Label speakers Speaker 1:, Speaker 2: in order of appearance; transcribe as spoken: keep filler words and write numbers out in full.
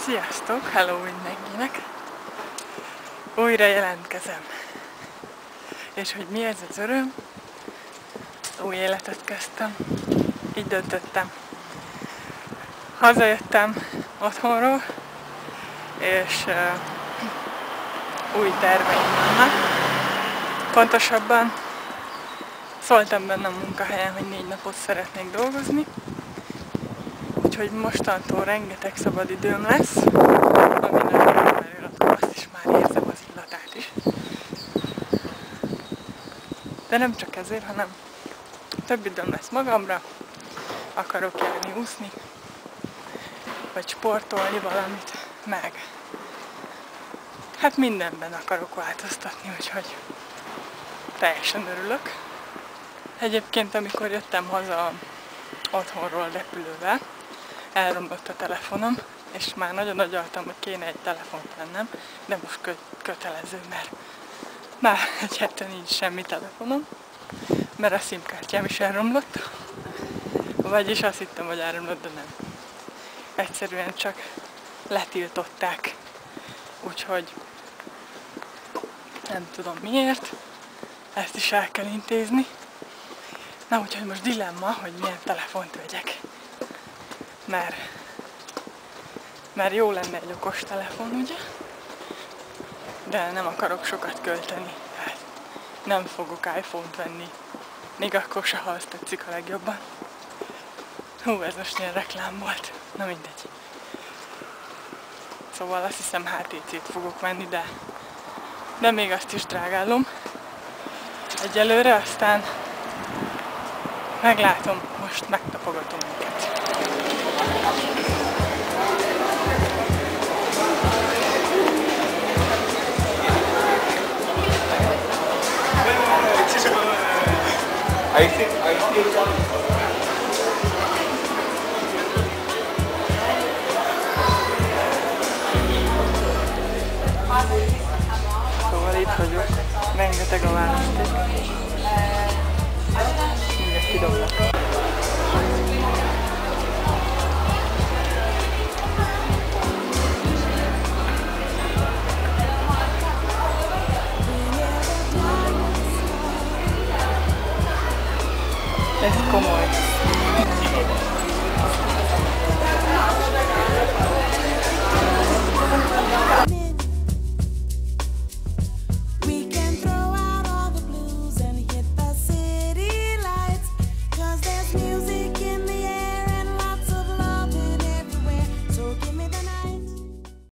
Speaker 1: Sziasztok! Hello mindenkinek! Újra jelentkezem. És hogy mi ez az öröm? Új életet kezdtem. Így döntöttem. Hazajöttem otthonról, és uh, új terveim vannak. Pontosabban szóltam benne a munkahelyen, hogy négy napot szeretnék dolgozni. Úgyhogy mostantól rengeteg szabad időm lesz, ami nagyon elmerilatom, azt is már érzem az illatát is. De nem csak ezért, hanem több időm lesz magamra, akarok járni úszni, vagy sportolni valamit, meg hát mindenben akarok változtatni, úgyhogy teljesen örülök. Egyébként amikor jöttem haza otthonról repülővel, elromlott a telefonom, és már nagyon agyaltam, hogy kéne egy telefont vennem, de most kö kötelező, mert már egy hete nincs semmi telefonom, mert a SIM-kártyám is elromlott, vagyis azt hittem, hogy elromlott, de nem. Egyszerűen csak letiltották, úgyhogy nem tudom miért, ezt is el kell intézni. Na, úgyhogy most dilemma, hogy milyen telefont vegyek. Mert, mert jó lenne egy okos telefon, ugye? De nem akarok sokat költeni. Tehát nem fogok iPhone-t venni. Még akkor se, ha azt tetszik a legjobban. Hú, ez most ilyen reklám volt. Na mindegy. Szóval azt hiszem há té cét fogok venni, de, de még azt is drágálom. Egyelőre, aztán meglátom, most megtapogatom őket.
Speaker 2: I think I think
Speaker 1: Szóval itt vagyok, rengeteg a választék. Mindjárt kidobnak.